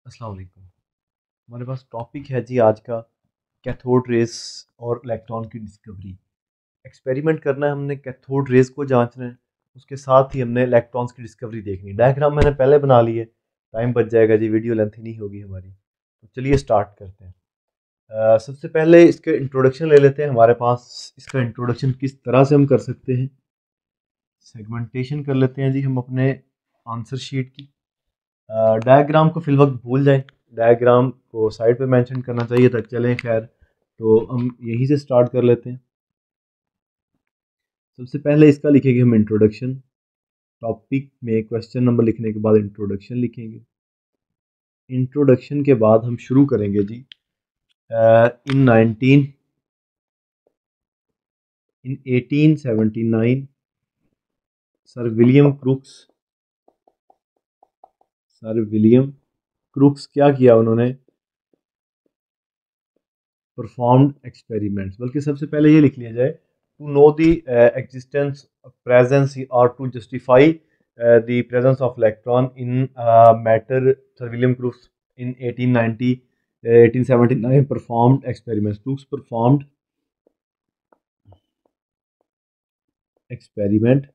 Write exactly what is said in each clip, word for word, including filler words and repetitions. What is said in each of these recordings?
अस्सलाम वालेकुम। हमारे पास टॉपिक है जी आज का कैथोड रेस और इलेक्ट्रॉन की डिस्कवरी। एक्सपेरिमेंट करना है हमने, कैथोड रेस को जांचना है, उसके साथ ही हमने इलेक्ट्रॉन्स की डिस्कवरी देखनी है। डायग्राम मैंने पहले बना लिए, टाइम बच जाएगा जी, वीडियो लेंथी नहीं होगी हमारी। तो चलिए स्टार्ट करते हैं। अ, सबसे पहले इसके इंट्रोडक्शन ले लेते हैं। हमारे पास इसका इंट्रोडक्शन किस तरह से हम कर सकते हैं। सेगमेंटेशन कर लेते हैं जी हम अपने आंसर शीट की। डायग्राम को फिल वक्त भूल जाएं, डायग्राम को साइड पे मेंशन करना चाहिए था, चलें खैर। तो हम यहीं से स्टार्ट कर लेते हैं। सबसे पहले इसका लिखेंगे हम इंट्रोडक्शन। टॉपिक में क्वेश्चन नंबर लिखने के बाद इंट्रोडक्शन लिखेंगे। इंट्रोडक्शन के बाद हम शुरू करेंगे जी। In nineteen in eighteen seventy nine sir William Crookes sir William Crookes क्या किया उन्होंने? Performed experiments. बल्कि सबसे पहले ये लिख लिया जाए, to know the existence presence और to justify the presence of electron in matter. Sir William Crookes in eighteen ninety eighteen seventy nine performed experiments. Crookes performed experiment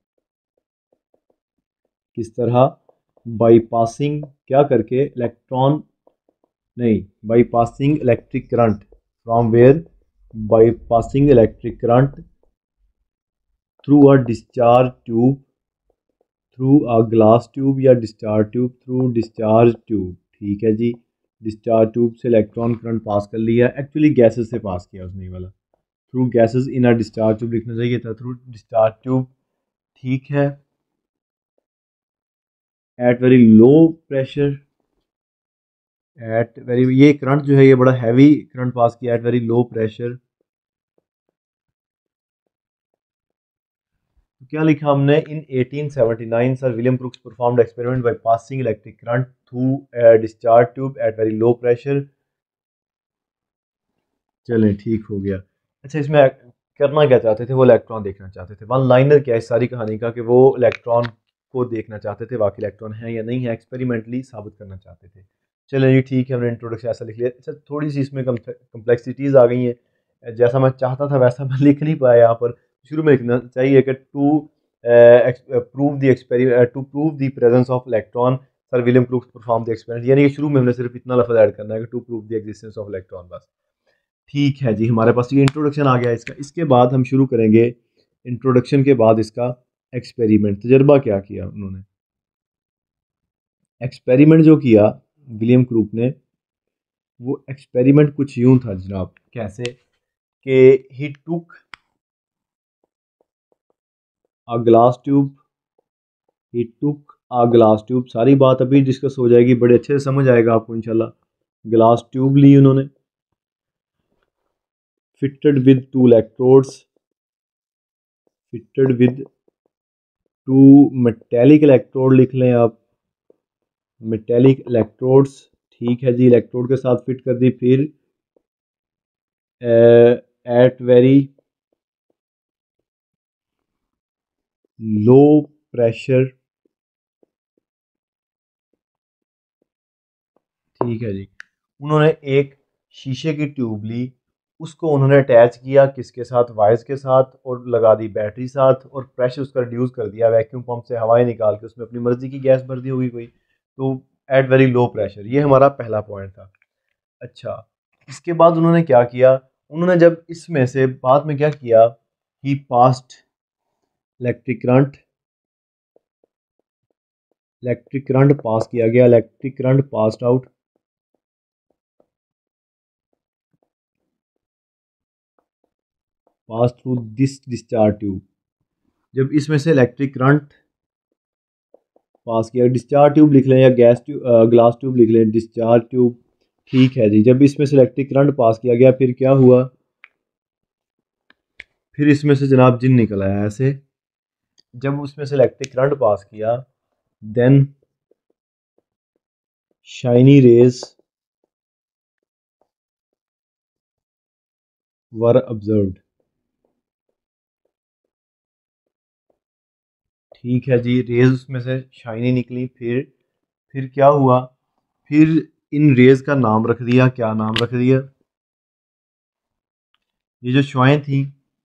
किस तरह? बाई पासिंग, क्या करके? इलेक्ट्रॉन नहीं, by passing electric current from where? By passing electric current through a discharge tube, through a glass tube या discharge tube, through discharge tube. ठीक है जी, discharge tube से इलेक्ट्रॉन करंट पास कर लिया। एक्चुअली गैसेस से pass किया उसने वाला। Through gases in a discharge tube लिखना चाहिए था, थ्रू डिस्चार्ज ट्यूब। ठीक है। At very low pressure, at very, ये करंट जो है ये बड़ा हैवी करंट पास किया एट वेरी लो प्रेशर। तो क्या लिखा हमने? In eighteen seventy nine sir William Crookes performed experiment by passing electric current through discharge tube at very low pressure. चलें, ठीक हो गया। अच्छा, इसमें करना क्या चाहते थे? वो इलेक्ट्रॉन देखना चाहते थे। वन लाइनर क्या है इस सारी कहानी का, कि वो इलेक्ट्रॉन को देखना चाहते थे, वाकई इलेक्ट्रॉन है या नहीं है, एक्सपेरिमेंटली साबित करना चाहते थे। चलें जी, ठीक है, हमने इंट्रोडक्शन ऐसा लिख लिया। अच्छा, थोड़ी सी इसमें कम्प्लेक्सिटीज़ आ गई हैं, जैसा मैं चाहता था वैसा मैं लिख नहीं पाया यहाँ पर। शुरू में लिखना चाहिए कि to prove the experiment, to prove the presence of electron sir William Crookes perform the experiment, यानी कि शुरू में हमने सिर्फ इतना लफ्ज़ ऐड करना है कि to prove the existence of electron, बस। ठीक है जी, हमारे पास ये इंट्रोडक्शन आ गया इसका। इसके बाद हम शुरू करेंगे इंट्रोडक्शन के बाद इसका एक्सपेरिमेंट। तजर्बा क्या किया उन्होंने? एक्सपेरिमेंट जो किया विलियम क्रूक ने, वो एक्सपेरिमेंट कुछ यूं था जनाब। कैसे? कि he took a glass tube, he took a glass tube. सारी बात अभी डिस्कस हो जाएगी, बड़े अच्छे से समझ आएगा आपको इंशाल्लाह। ग्लास ट्यूब ली उन्होंने, fitted with two electrodes, fitted with two metallic electrode लिख लें आप, मेटेलिक इलेक्ट्रोड्स। ठीक है जी, इलेक्ट्रोड के साथ फिट कर दी। फिर एट वेरी लो प्रेशर। ठीक है जी, उन्होंने एक शीशे की ट्यूब ली, उसको उन्होंने अटैच किया किसके साथ? वायर्स के साथ, और लगा दी बैटरी साथ, और प्रेशर उसका रिड्यूस कर दिया वैक्यूम पंप से हवाएं निकाल के। उसमें अपनी मर्जी की गैस भर दी होगी कोई, तो एट वेरी लो प्रेशर। ये हमारा पहला पॉइंट था। अच्छा, इसके बाद उन्होंने क्या किया? उन्होंने जब इसमें से बाद में क्या किया, he passed electric current, electric current pass किया गया, electric current passed out, pass through this discharge tube. जब इसमें से इलेक्ट्रिक करंट पास किया, डिस्चार्ज ट्यूब लिख लें या गैस ट्यूब, ग्लास ट्यूब लिख लें, डिस्चार्ज ट्यूब। ठीक है जी, जब इसमें से इलेक्ट्रिक करंट पास किया गया, फिर क्या हुआ? फिर इसमें से जनाब जिन निकल आया ऐसे। जब उसमें से इलेक्ट्रिक करंट पास किया, then shiny rays were observed. ठीक है जी, रेज उसमें से शाइनी निकली। फिर फिर क्या हुआ? फिर इन रेज का नाम रख दिया, क्या नाम रख दिया, ये जो शुआएं थी,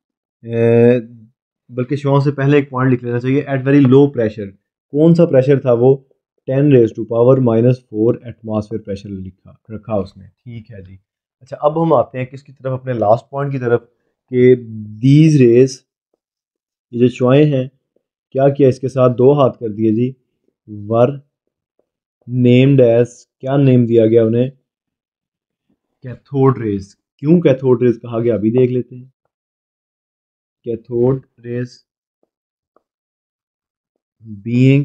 बल्कि शुआओं से पहले एक पॉइंट लिख लेना चाहिए, एट वेरी लो प्रेशर। कौन सा प्रेशर था वो, ten raise to power minus four atmosphere pressure लिखा रखा उसने, ठीक है जी। अच्छा अब हम आते हैं किसकी तरफ, अपने लास्ट पॉइंट की तरफ, कि दीज रेज, ये जो शुआएं हैं, क्या किया इसके साथ, दो हाथ कर दिए जी, वर नेम्ड एज, क्या नेम दिया गया उन्हें, कैथोड रेज। क्यों कैथोड रेज कहा गया अभी देख लेते हैं। Cathode rays being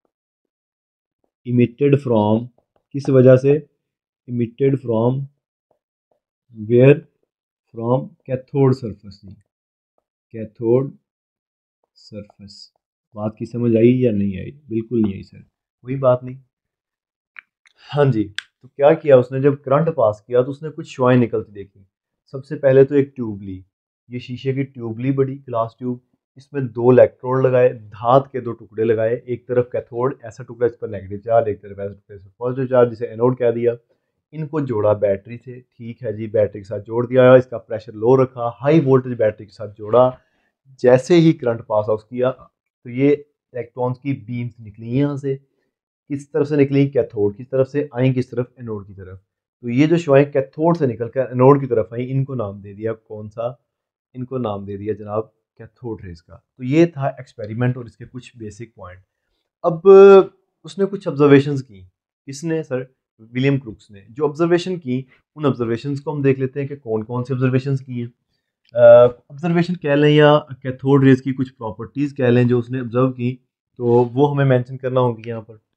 emitted from, किस वजह से, emitted from where, from cathode surface, cathode surface. बात की समझ आई या नहीं आई, बिल्कुल नहीं आई सर, कोई बात नहीं। हाँ जी, तो क्या किया उसने, जब करंट पास किया तो उसने कुछ शुआएं निकलती देखी। सबसे पहले तो एक ट्यूब ली, ये शीशे की ट्यूब ली, बड़ी ग्लास ट्यूब, इसमें दो इलेक्ट्रोड लगाए, धात के दो टुकड़े लगाए, एक तरफ कैथोड, ऐसा टुकड़ा इस पर नेगेटिव चार्ज, एक तरफ ऐसा टुकड़ा इस पर पॉजिटिव चार्ज, जिसे एनोड कह दिया। इनको जोड़ा बैटरी से, ठीक है जी, बैटरी के साथ जोड़ दिया, इसका प्रेशर लो रखा, हाई वोल्टेज बैटरी के साथ जोड़ा। जैसे ही करंट पास आउट किया तो ये इलेक्ट्रॉन्स की बीम्स निकली यहाँ से, किस तरफ से निकली, कैथोड की तरफ से आई, किस तरफ, एनोड की तरफ। तो ये जो शुआएं कैथोड से निकलकर एनोड की तरफ आई, इनको नाम दे दिया कौन सा, इनको नाम दे दिया जनाब कैथोड रेज का। तो ये था एक्सपेरिमेंट और इसके कुछ बेसिक पॉइंट। अब उसने कुछ ऑब्जर्वेशंस की, किसने सर, विलियम क्रूक्स ने। जो ऑब्जर्वेशन की, उन ऑब्जर्वेशंस को हम देख लेते हैं कि कौन कौन से ऑब्जर्वेशंस की हैं। ऑब्जर्वेशन कह लें या कैथोड रेज की कुछ प्रॉपर्टीज़ कह लें जो उसने ऑब्जर्व की, तो वो हमें मेंशन करना होगी यहाँ पर।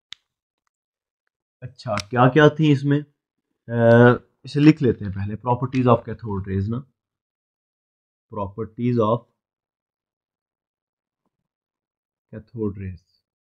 अच्छा क्या क्या थी इसमें, अ, इसे लिख लेते हैं पहले, प्रॉपर्टीज ऑफ कैथोड रेज ना, properties of cathode rays,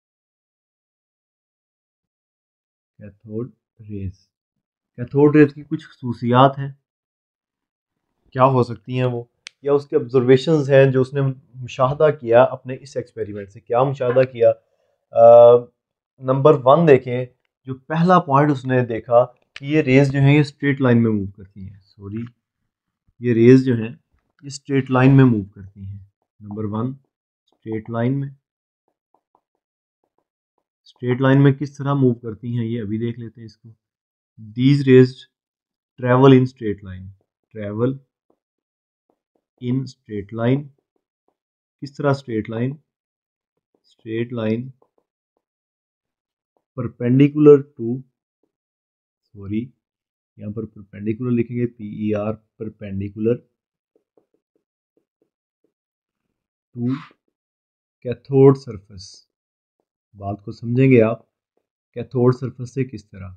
cathode rays, cathode rays की कुछ खसूसियात हैं, क्या हो सकती हैं वो, या उसके ऑब्जर्वेशंस हैं जो उसने मुशाहदा किया अपने इस एक्सपेरिमेंट से। क्या मुशाहदा किया, नंबर वन देखें, जो पहला पॉइंट उसने देखा कि ये रेज जो है ये स्ट्रेट लाइन में मूव करती हैं, सॉरी, ये रेज जो हैं ये स्ट्रेट लाइन में मूव करती हैं। नंबर वन, स्ट्रेट लाइन में, स्ट्रेट लाइन में किस तरह मूव करती हैं ये अभी देख लेते हैं इसको। These rays travel in straight line, travel in straight line, किस तरह straight line, straight line perpendicular to, sorry यहाँ पर परपेंडिकुलर लिखेंगे, P E R, perpendicular to cathode surface. बात को समझेंगे आप, कैथोड सरफेस से किस तरह,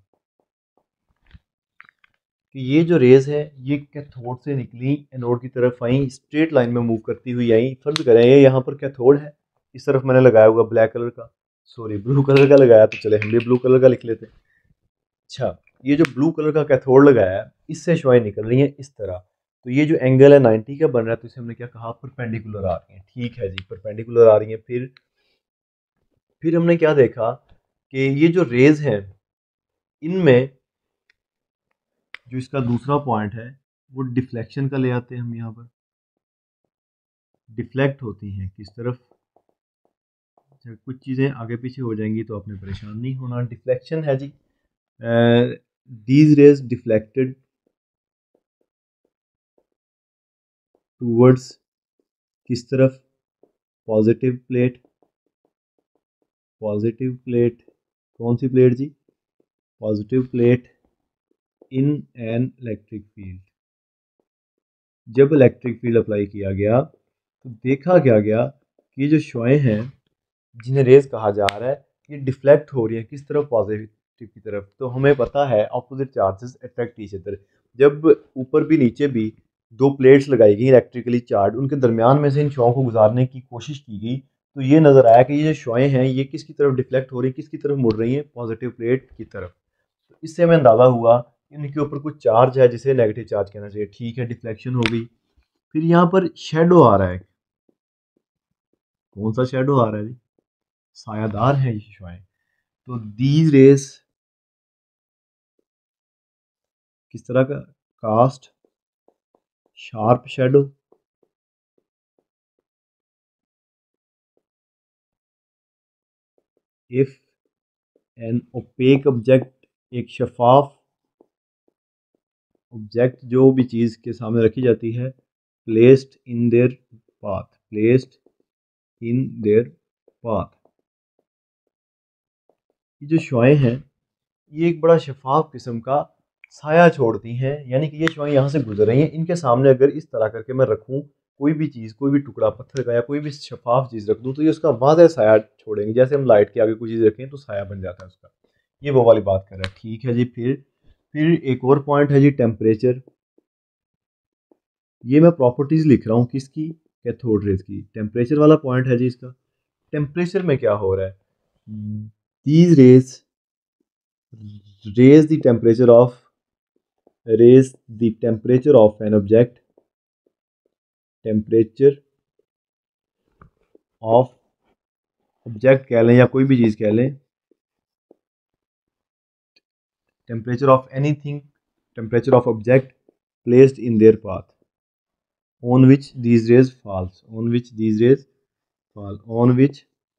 कि ये जो रेज है ये कैथोड से निकली, एनोड की तरफ आई, स्ट्रेट लाइन में मूव करती हुई आई। फर्ज करें ये यहाँ पर कैथोड है, इस तरफ मैंने लगाया हुआ ब्लैक कलर का, सॉरी ब्लू कलर का लगाया, तो चले हम भी ब्लू कलर का लिख लेते हैं। अच्छा, ये जो ब्लू कलर का कैथोड लगाया है, इससे शुआएं निकल रही हैं इस तरह। तो ये जो एंगल है नाइन्टी का बन रहा है, तो इसे हमने क्या कहा, परपेंडिकुलर आ रही है, ठीक है जी, परपेंडिकुलर आ रही है। फिर फिर हमने क्या देखा कि ये जो रेज हैं इनमें जो इसका दूसरा पॉइंट है वो डिफ्लेक्शन का ले आते हैं हम यहाँ पर, डिफ्लेक्ट होती हैं किस तरफ। अच्छा कुछ चीज़ें आगे पीछे हो जाएंगी तो आपने परेशान नहीं होना, डिफ्लेक्शन है जी, दीज रेज डिफ्लेक्टेड टूवर्ड्स, किस तरफ, पॉजिटिव प्लेट, पॉजिटिव प्लेट, कौन सी प्लेट जी, positive plate in an electric field. जब इलेक्ट्रिक फील्ड अप्लाई किया गया तो देखा क्या गया कि ये जो शुआएं हैं जिन्हें रेज कहा जा रहा है ये डिफ्लेक्ट हो रही है किस तरफ, पॉजिटिव की तरफ। तो हमें पता है opposite charges attract each other. जब ऊपर भी नीचे भी दो प्लेट्स लगाई गई इलेक्ट्रिकली चार्ज, उनके दरमियान में से इन शुआओं को गुजारने की कोशिश की गई, तो ये नज़र आया कि ये जो शुआएं हैं ये किसकी तरफ डिफ्लेक्ट हो रही है, किसकी तरफ मुड़ रही हैं, पॉजिटिव प्लेट की तरफ। तो इससे हमें अंदाज़ा हुआ कि इनके ऊपर कुछ चार्ज है जिसे नेगेटिव चार्ज कहना चाहिए, ठीक है, डिफ्लेक्शन हो गई। फिर यहाँ पर शेडो आ रहा है, कौन सा शेडो आ रहा है जी, सायादार है ये शुआएं। तो दीज रेस किस तरह का? Cast sharp shadow, if an opaque object, एक शफाफ ऑब्जेक्ट जो भी चीज़ के सामने रखी जाती है, placed in their path, placed in their path. ये जो शुआएं हैं ये एक बड़ा शफाफ किस्म का साया छोड़ती हैं, यानी कि ये शुआएं यहाँ से गुजर रही हैं, इनके सामने अगर इस तरह करके मैं रखूँ कोई भी चीज़, कोई भी टुकड़ा पत्थर का या कोई भी शफाफ चीज़ रख दूँ तो ये उसका वाज़ेह साया छोड़ेंगे। जैसे हम लाइट के आगे कोई चीज़ रखें तो साया बन जाता है उसका, ये वो वाली बात कर रहा है। ठीक है जी। फिर फिर एक और पॉइंट है जी टेम्परेचर। ये मैं प्रॉपर्टीज़ लिख रहा हूँ किसकी? कैथोड रेज की। टेम्परेचर वाला पॉइंट है जी इसका। टेम्परेचर में क्या हो रहा है? These rays raise the temperature of raise the temperature of an object, temperature of object कह लें या कोई भी चीज़ कह लें, temperature of anything, temperature of object placed in their path on which these rays falls, on which these rays fall, on which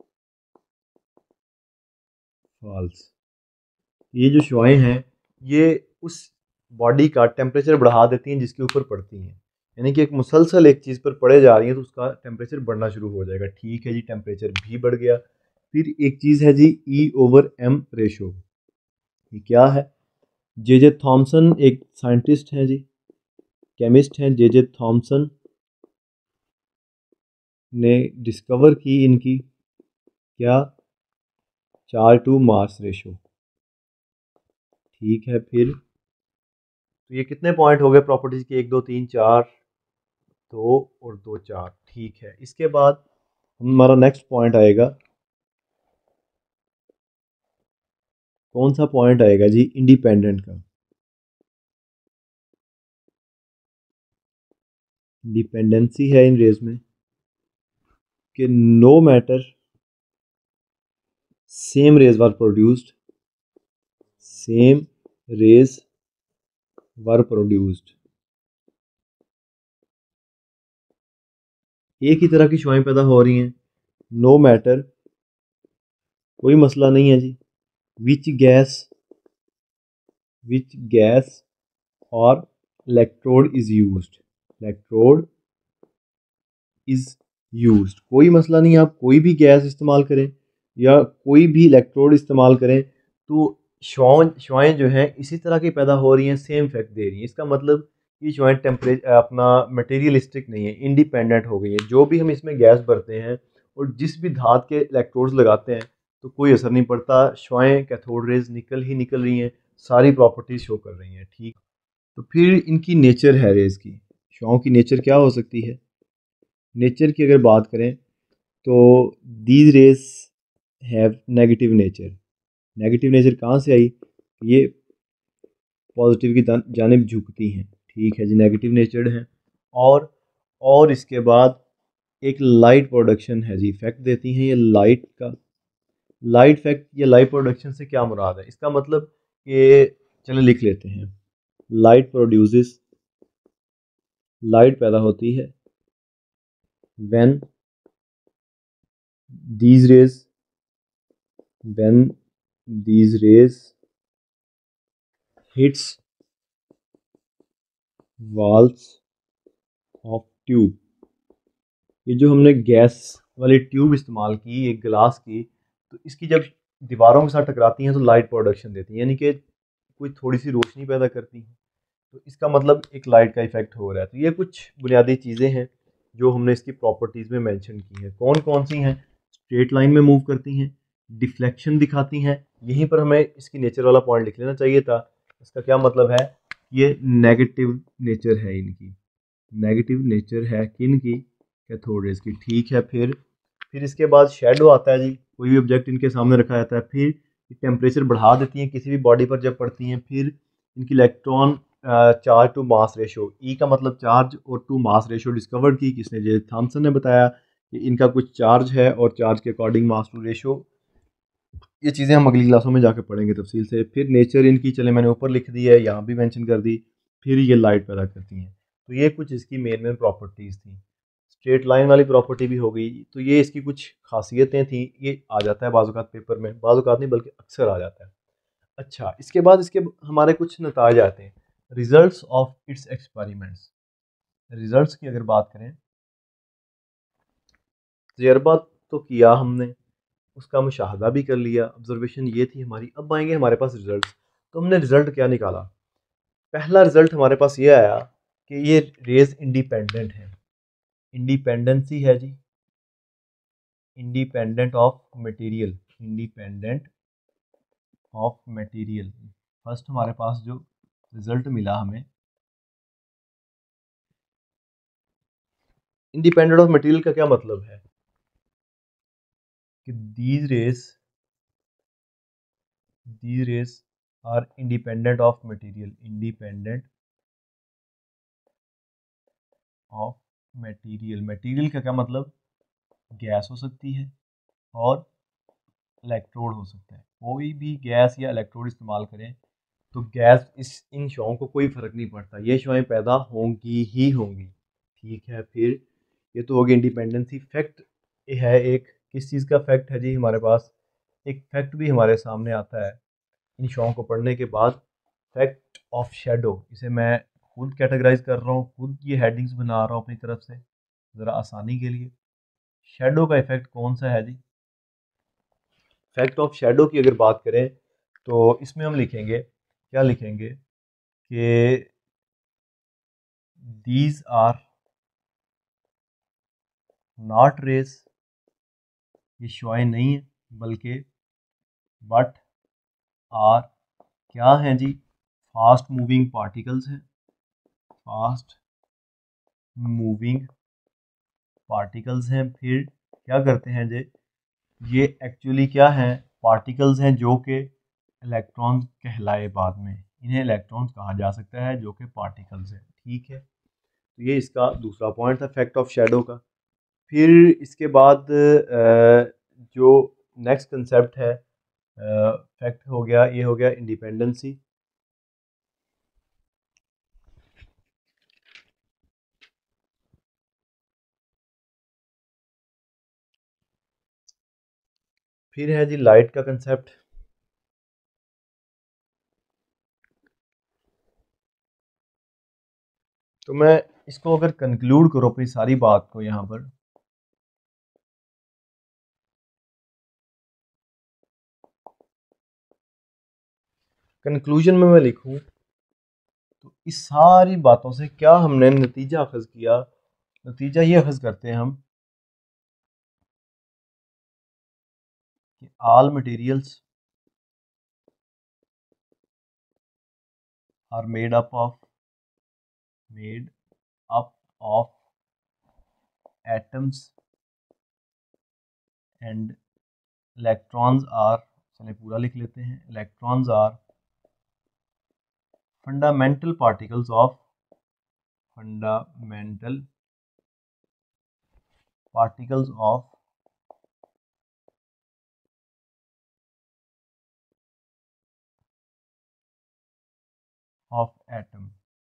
falls। ये जो शुआएं हैं ये उस बॉडी का टेम्परेचर बढ़ा देती हैं जिसके ऊपर पड़ती हैं, यानी कि एक मुसलसल एक चीज़ पर पड़े जा रही है तो उसका टेम्परेचर बढ़ना शुरू हो जाएगा। ठीक है जी, टेम्परेचर भी बढ़ गया। फिर एक चीज़ है जी ई ओवर एम रेशो। ये क्या है? जे जे थॉमसन एक साइंटिस्ट हैं जी, केमिस्ट हैं, जे जे थॉमसन ने डिस्कवर की इनकी क्या? चार टू मास रेशो। ठीक है। फिर तो ये कितने पॉइंट हो गए प्रॉपर्टीज के? एक दो तीन चार, दो और दो चार। ठीक है। इसके बाद हमारा नेक्स्ट पॉइंट आएगा, कौन सा पॉइंट आएगा जी? इंडिपेंडेंट का। डिपेंडेंसी है इन रेज में कि no matter same rays were produced, same rays were produced. एक ही तरह की शुआएं पैदा हो रही हैं, नो मैटर, कोई मसला नहीं है जी। विच गैस, विच गैस और electrode is used, electrode is used, कोई मसला नहीं। आप कोई भी गैस इस्तेमाल करें या कोई भी इलेक्ट्रोड इस्तेमाल करें तो शुआएं शुआएं जो हैं इसी तरह की पैदा हो रही हैं, सेम इफेक्ट दे रही हैं। इसका मतलब ये शुआएं टेम्परेचर अपना मटेरियलिस्टिक नहीं है, इंडिपेंडेंट हो गई हैं। जो भी हम इसमें गैस भरते हैं और जिस भी धात के इलेक्ट्रोड्स लगाते हैं तो कोई असर नहीं पड़ता, शुआएं कैथोड रेज निकल ही निकल रही हैं, सारी प्रॉपर्टीज शो कर रही हैं। ठीक। तो फिर इनकी नेचर है रेज की, शुआओं की नेचर क्या हो सकती है? नेचर की अगर बात करें तो these rays have negative nature. Negative nature कहाँ से आई? ये पॉजिटिव की जानिब झुकती हैं। ठीक है जी, नेगेटिव नेचर्ड हैं। और और इसके बाद एक लाइट प्रोडक्शन है जी, इफेक्ट देती हैं ये लाइट का। लाइट इफेक्ट या लाइट प्रोडक्शन से क्या मुराद है? इसका मतलब कि चलो लिख लेते हैं, लाइट प्रोड्यूसेस, लाइट पैदा होती है when these rays, when these rays hits walls of tube। ये जो हमने गैस वाली ट्यूब इस्तेमाल की एक गिलास की, तो इसकी जब दीवारों के साथ टकराती हैं तो लाइट प्रोडक्शन देती हैं, यानी कि कोई थोड़ी सी रोशनी पैदा करती हैं। तो इसका मतलब एक लाइट का इफेक्ट हो रहा है। तो ये कुछ बुनियादी चीज़ें हैं जो हमने इसकी प्रॉपर्टीज़ में मेंशन की हैं। कौन कौन सी हैं? स्ट्रेट लाइन में मूव करती हैं, डिफ्लेक्शन दिखाती हैं। यहीं पर हमें इसकी नेचर वाला पॉइंट लिख लेना चाहिए था। इसका क्या मतलब है? ये नेगेटिव नेचर है इनकी, नेगेटिव नेचर है किन की? कैथोड रेज की। ठीक है। फिर फिर इसके बाद शेडो आता है जी, कोई भी ऑब्जेक्ट इनके सामने रखा जाता है। फिर टेम्परेचर बढ़ा देती हैं किसी भी बॉडी पर जब पड़ती हैं। फिर इनकी electron charge to mass ratio, E का मतलब चार्ज और टू मास रेशो डिस्कवर्ड की किसने? जे थॉमसन ने बताया कि इनका कुछ चार्ज है और चार्ज के अकॉर्डिंग मास टू रेशो ये चीज़ें हम अगली क्लासों में जाके पढ़ेंगे तफसील से। फिर नेचर इनकी चले मैंने ऊपर लिख दी है, यहाँ भी मेंशन कर दी। फिर ये लाइट पैदा करती हैं, तो ये कुछ इसकी मेन मेन प्रॉपर्टीज़ थी। स्ट्रेट लाइन वाली प्रॉपर्टी भी हो गई, तो ये इसकी कुछ खासियतें थी। ये आ जाता है बाज़ औक़ात पेपर में, बाज़ औक़ात नहीं बल्कि अक्सर आ जाता है। अच्छा, इसके बाद इसके हमारे कुछ नताइज आते हैं, results of its experiments. Results की अगर बात करें, तजर्बा तो किया हमने, उसका मुशाहदा भी कर लिया, ऑब्जर्वेशन ये थी हमारी। अब आएंगे हमारे पास रिजल्ट। तो हमने रिजल्ट क्या निकाला? पहला रिजल्ट हमारे पास ये आया कि ये रेज इंडिपेंडेंट है। इंडिपेंडेंसी है जी, independent of material, independent of material. First हमारे पास जो रिजल्ट मिला हमें, इंडिपेंडेंट ऑफ मटेरियल का क्या मतलब है कि these rays these rays are independent of material, independent of material. Material का क्या मतलब? गैस हो सकती है और इलेक्ट्रोड हो सकता है। कोई भी गैस या इलेक्ट्रोड इस्तेमाल करें तो गैस इस इन शॉओं को कोई फ़र्क नहीं पड़ता, ये शॉएं पैदा होंगी ही होंगी। ठीक है, फिर ये तो होगी इंडिपेंडेंसी। फैक्ट है एक, किस चीज़ का फैक्ट है जी हमारे पास? एक फैक्ट भी हमारे सामने आता है इन शॉओं को पढ़ने के बाद, फैक्ट ऑफ शेडो। इसे मैं खुद कैटेगराइज कर रहा हूँ, खुद ये हेडिंग्स बना रहा हूँ अपनी तरफ से ज़रा आसानी के लिए। शेडो का इफेक्ट कौन सा है जी? फैक्ट ऑफ शेडो की अगर बात करें तो इसमें हम लिखेंगे, क्या लिखेंगे कि दीज आर नॉट रेस, ये शुआएं नहीं है बल्कि बट आर क्या हैं जी? फास्ट मूविंग पार्टिकल्स हैं, फास्ट मूविंग पार्टिकल्स हैं। फिर क्या करते हैं जी? ये एक्चुअली क्या हैं? पार्टिकल्स हैं जो कि इलेक्ट्रॉन कहलाए बाद में, इन्हें इलेक्ट्रॉन्स कहा जा सकता है जो कि पार्टिकल्स हैं। ठीक है, तो ये इसका दूसरा पॉइंट था फैक्ट ऑफ शेडो का। फिर इसके बाद जो नेक्स्ट कंसेप्ट है, फैक्ट हो गया, ये हो गया इंडिपेंडेंसी। फिर है जी लाइट का कंसेप्ट। तो मैं इसको अगर कंक्लूड करो अपनी सारी बात को यहाँ पर, कंक्लूजन में मैं लिखूं तो इस सारी बातों से क्या हमने नतीजा अखज़ किया? नतीजा ये अखज़ करते हैं हम कि all materials are made up of made up of atoms and electrons are, चलिए पूरा लिख लेते हैं, electrons are fundamental particles of fundamental particles of of atom.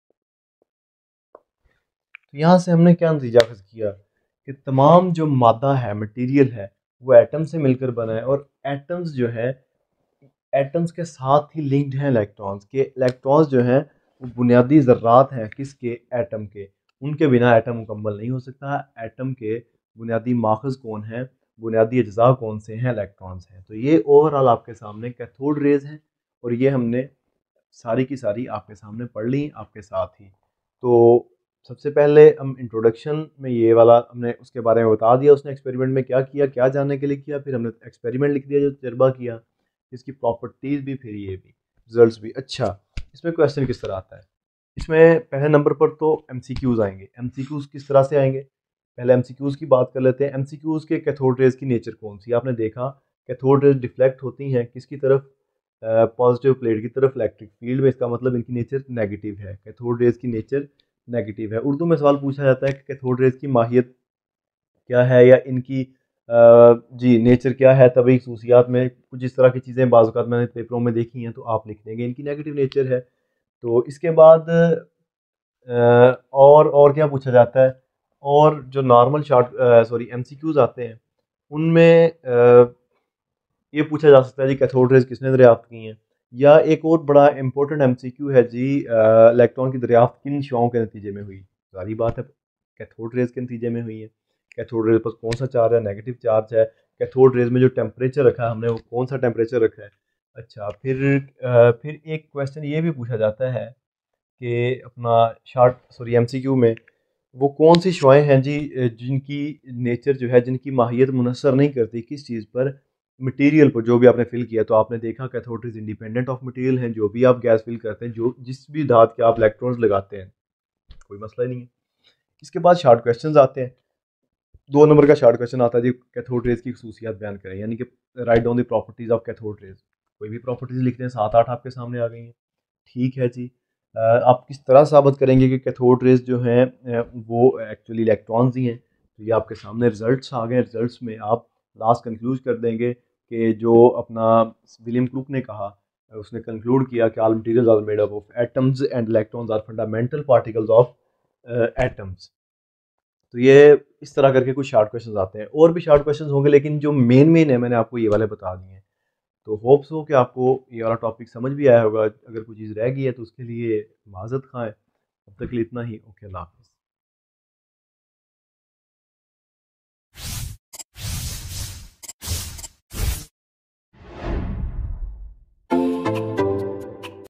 तो यहाँ से हमने क्या नतीजा अखज़ किया कि तमाम जो मादा है, मटेरियल है, वो एटम से मिलकर बना है। और एटम्स जो है, एटम्स के साथ ही लिंक्ड हैं इलेक्ट्रॉन्स के। इलेक्ट्रॉन्स जो हैं वो बुनियादी ज़र्रात हैं किसके? एटम के। उनके बिना एटम मुकम्मल नहीं हो सकता। एटम के बुनियादी माखज़ कौन है, बुनियादी अज्जा कौन से हैं? इलेक्ट्रॉन्स हैं। तो ये ओवरऑल आपके सामने कैथोड रेज हैं, और ये हमने सारी की सारी आपके सामने पढ़ ली आपके साथ ही। तो सबसे पहले हम इंट्रोडक्शन में ये वाला हमने उसके बारे में बता दिया, उसने एक्सपेरिमेंट में क्या किया, क्या जानने के लिए किया। फिर हमने एक्सपेरिमेंट लिख दिया जो तजर्बा किया, इसकी प्रॉपर्टीज़ भी, फिर ये भी रिजल्ट्स भी। अच्छा, इसमें क्वेश्चन किस तरह आता है? इसमें पहले नंबर पर तो एमसीक्यूज आएंगे। एमसीक्यूज किस तरह से आएंगे? पहले एमसीक्यूज की बात कर लेते हैं। एमसीक्यूज के कैथोड रेज की नेचर कौन सी? आपने देखा कैथोड रेज डिफ्लेक्ट होती हैं किसकी तरफ? पॉजिटिव प्लेट की तरफ इलेक्ट्रिक फील्ड में। इसका मतलब इनकी नेचर नेगेटिव है, कैथोड रेज की नेचर नेगेटिव है। उर्दू में सवाल पूछा जाता है कि कैथोड रेज की माहियत क्या है या इनकी जी नेचर क्या है, तभी खसूसियात में कुछ इस तरह की चीज़ें बाज़ औक़ात मैंने पेपरों में देखी हैं, तो आप लिख देंगे इनकी नेगेटिव नेचर है। तो इसके बाद अ, और और क्या पूछा जाता है, और जो normal short uh, sorry MCQs आते हैं, उनमें अ, ये पूछा जा सकता है जी कैथोड रेज़ किसने दरियाफ़्त की हैं? या एक और बड़ा इम्पोर्टेंट एमसीक्यू है जी, अ, इलेक्ट्रॉन की दरियाफ़्त किन शुआओं के नतीजे में हुई? ज़ाहिर बात है कैथोड रेज़ के नतीजे में हुई है। कैथोड रेज़ पर कौन-सा चार्ज है? नेगेटिव चार्ज है। कैथोड रेज़ में जो टेम्परेचर रखा है हमने, वो कौन-सा टेम्परेचर रखा है? अच्छा, फिर अ, फिर एक क्वेश्चन ये भी पूछा जाता है कि अपना शॉर्ट सॉरी एमसीक्यू में, वो कौन सी शुआएँ हैं जी अ, जिनकी नेचर जो है, जिनकी माहियत मुनहसर नहीं करती किस चीज़ पर? मटेरियल पर, जो भी आपने फ़िल किया। तो आपने देखा cathode rays independent of material हैं, जो भी आप गैस फ़िल करते हैं, जो जिस भी धात के आप इलेक्ट्रॉन्स लगाते हैं, कोई मसला ही नहीं है। इसके बाद शॉर्ट क्वेश्चंस आते हैं। दो नंबर का शॉर्ट क्वेश्चन आता है जी, कैथोड रेज़ की खसूसियात बयान करें, यानी कि write down the properties of cathode rays. कोई भी प्रॉपर्टीज़ लिखते हैं, सात आठ आपके सामने आ गई हैं। ठीक है जी। अ, आप किस तरह साबित करेंगे कि कैथोड रेज़ जो हैं अ, वो एक्चुअली इलेक्ट्रॉन्स ही हैं? तो ये आपके सामने रिजल्ट्स आ गए। रिजल्ट्स में आप लास्ट कंक्लूड कर देंगे कि जो अपना विलियम क्रूक ने कहा, उसने कंक्लूड किया कि all materials are made up of atoms and electrons are fundamental particles of atoms. तो ये इस तरह करके कुछ शॉर्ट क्वेश्चंस आते हैं। और भी शॉर्ट क्वेश्चंस होंगे, लेकिन जो मेन मेन है मैंने आपको ये वाले बता दिए हैं। तो होप्स हो कि आपको ये वाला टॉपिक समझ भी आया होगा। अगर कोई चीज़ रह गई है तो उसके लिए माज़रत ख़ाएँ। तब तक के लिए इतना ही। ओके, अल्लाह हाफ़िज़।